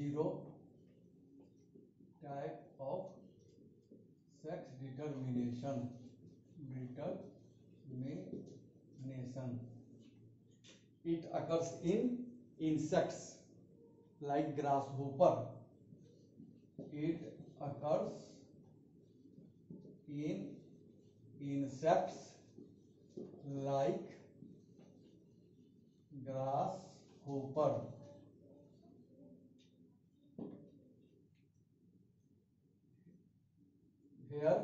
zero type of sex determination. It occurs in insects like grasshopper. It occurs in insects like grasshopper. Here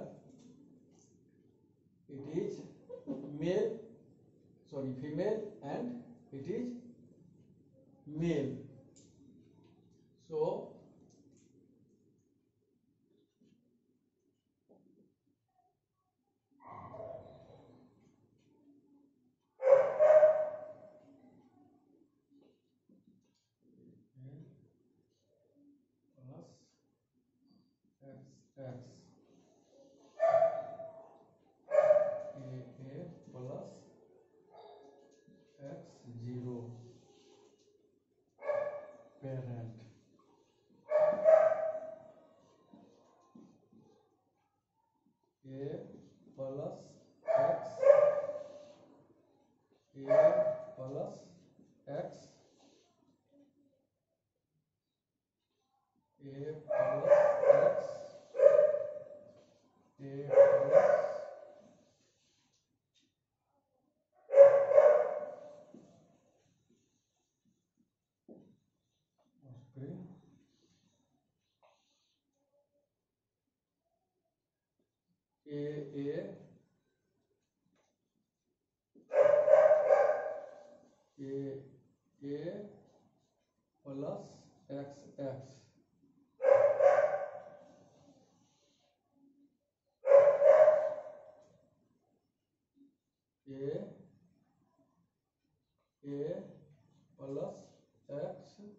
it is female, and it is male. So plus XX AA plus X0 parent. A plus X A plus X A plus X A plus offspring A plus XX A plus X0.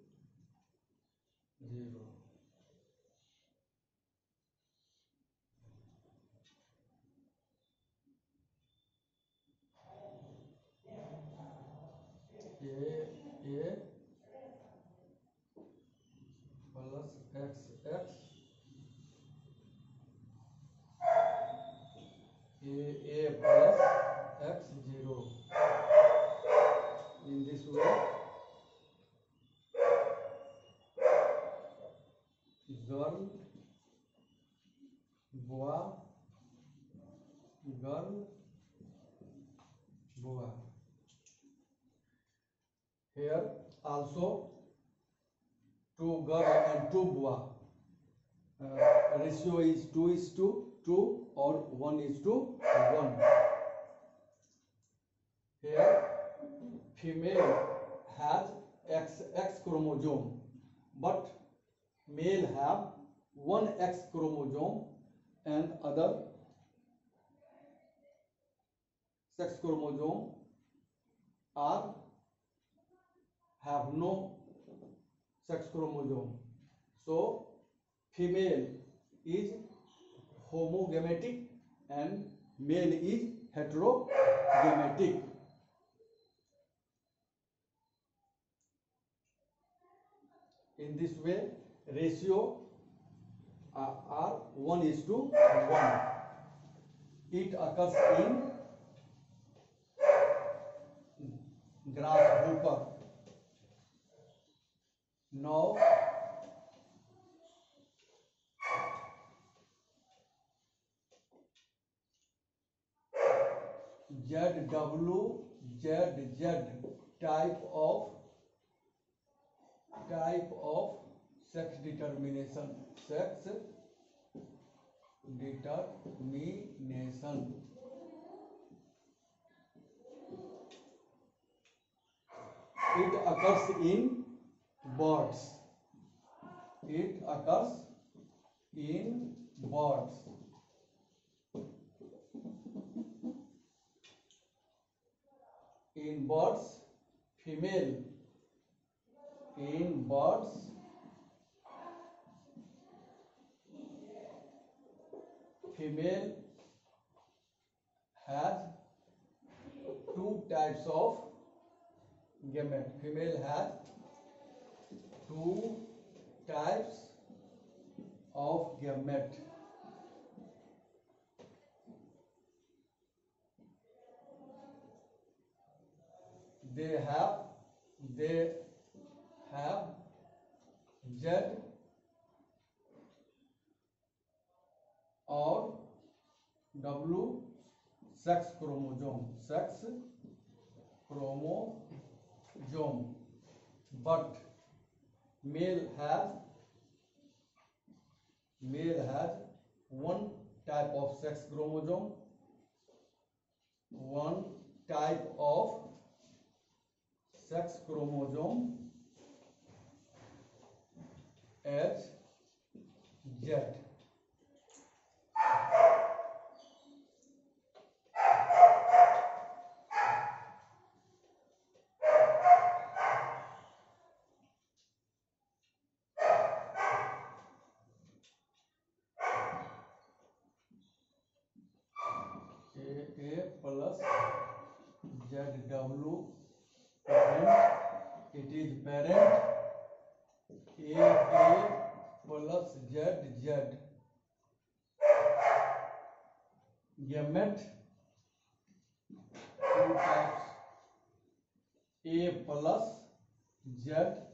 A plus XX A plus X0. In this way, girl, boy, girl, boy. Here also 2 girl and 2 boy. Ratio is 2:2 or 1:1. Here female has XX chromosome, but male have 1X chromosome, and other sex chromosome have no sex chromosome. So female is homogametic and male is heterogametic. In this way, ratio are 1:1. It occurs in grasshopper. Now ZZ type of sex determination. It occurs in birds. In birds, female. In birds, female has 2 types of gamete. Female has 2 types of gamete. They have Z or W sex chromosome, but male has one type of sex chromosome, one type of sex chromosome as Z. AA plus ZW parent, it is parent. AA plus ZZ gamete, two types, A plus Z,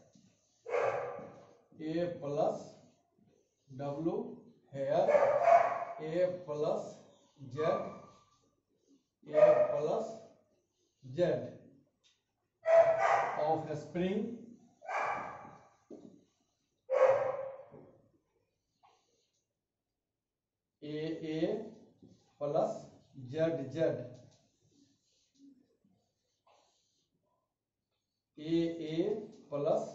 A plus W, here A plus Z, A plus Z of a spring, AA plus ZZ, AA plus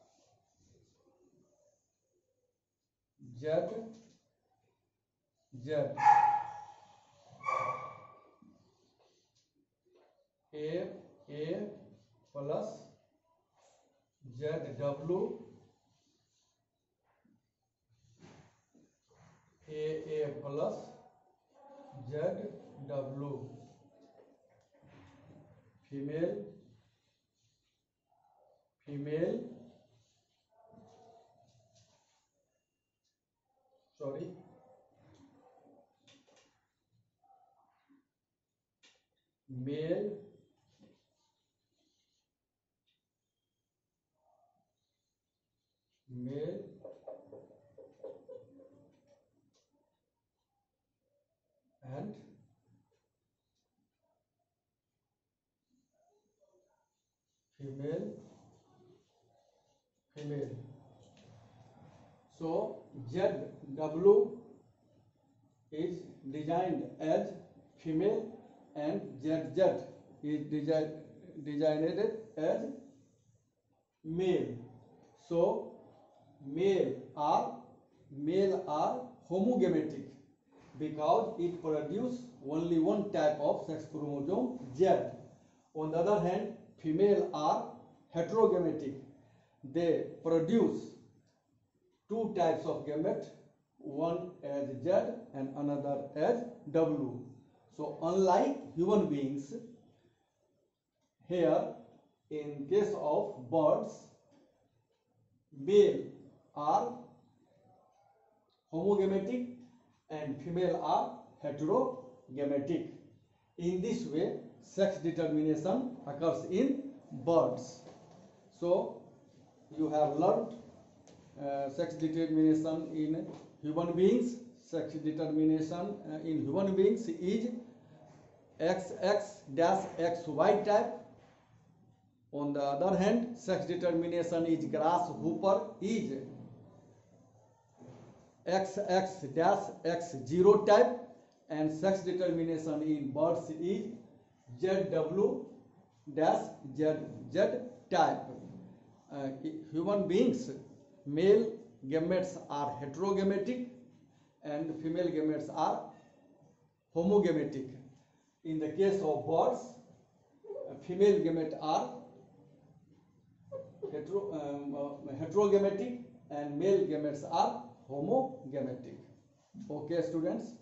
ZZ, AA plus ZW, AA plus ZW, female, sorry, male, and female. So ZW is designed as female and ZZ is designed as male. So male are homogametic because it produces only one type of sex chromosome Z. On the other hand, female are heterogametic. They produce two types of gamete, one as Z and another as W. So unlike human beings, here in case of birds, male are homogametic and female are heterogametic. In this way, sex determination occurs in birds. So you have learned sex determination in human beings. Sex determination in human beings is XX-XY type. On the other hand, sex determination is grasshopper is XX-X0 type, and sex determination in birds is ZW-ZZ type. Human beings, male gametes are heterogametic and female gametes are homogametic. In the case of birds, female gametes are heterogametic and male gametes are homogametic. Okay, students.